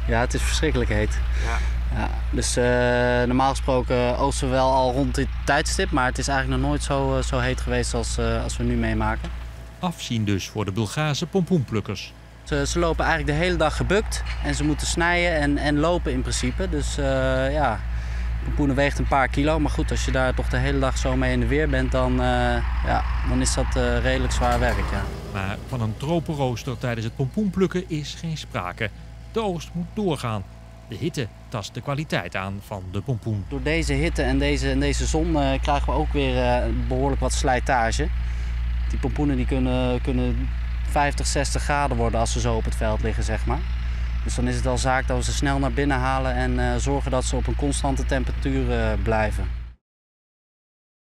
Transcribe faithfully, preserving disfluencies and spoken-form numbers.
Ja, het is verschrikkelijk heet. Ja. Ja, dus uh, normaal gesproken oogsten we wel al rond dit tijdstip, maar het is eigenlijk nog nooit zo, uh, zo heet geweest als, uh, als we nu meemaken. Afzien dus voor de Bulgaarse pompoenplukkers. Ze, ze lopen eigenlijk de hele dag gebukt en ze moeten snijden en, en lopen in principe. Dus uh, ja, pompoenen weegt een paar kilo, maar goed, als je daar toch de hele dag zo mee in de weer bent, dan, uh, ja, dan is dat uh, redelijk zwaar werk. Ja. Maar van een tropenrooster tijdens het pompoenplukken is geen sprake. De oogst moet doorgaan. De hitte tast de kwaliteit aan van de pompoen. Door deze hitte en deze, en deze zon uh, krijgen we ook weer uh, behoorlijk wat slijtage. Die pompoenen die kunnen, kunnen vijftig, zestig graden worden als ze zo op het veld liggen, zeg maar. Dus dan is het al zaak dat we ze snel naar binnen halen en uh, zorgen dat ze op een constante temperatuur uh, blijven.